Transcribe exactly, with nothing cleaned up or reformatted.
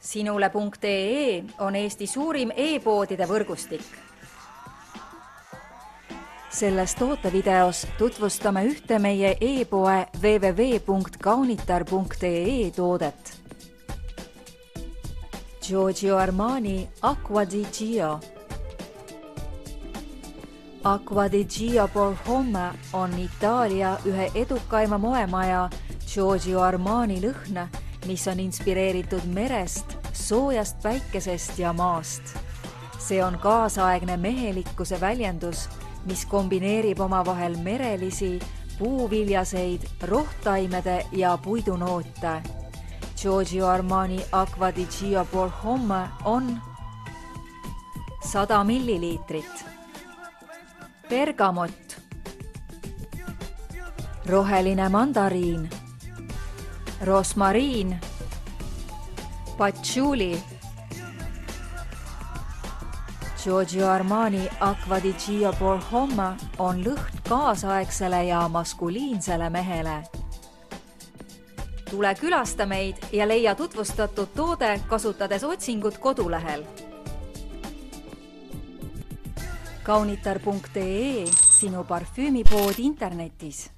sinule punkt ee on Eesti suurim e-poodide võrgustik. Selles tootevideos tutvustame ühte meie e-poe w w w punkt kaunitar punkt ee toodet. Giorgio Armani Acqua di Gio. Acqua di Gio Por Homme on Itaalia ühe edukaima moemaja Giorgio Armani lõhn, mis on inspireeritud merest, soojast päikesest ja maast. See on kaasaegne mehelikkuse väljendus, mis kombineerib omavahel merelisi, puuviljaseid, rohtaimede ja puidunoote. Giorgio Armani Acqua di Gio Por Homme on sada milliliitrit. Bergamot, roheline mandariin, rosmariin, patchouli. Giorgio Armani Acqua di Gio Por Homme on lõhn kaasaegsele ja maskuliinsele mehele. Tule külasta meid ja leia tutvustatud toode kasutades otsingut kodulehel. kaunitar punkt ee, sinu parfüümipood internetis.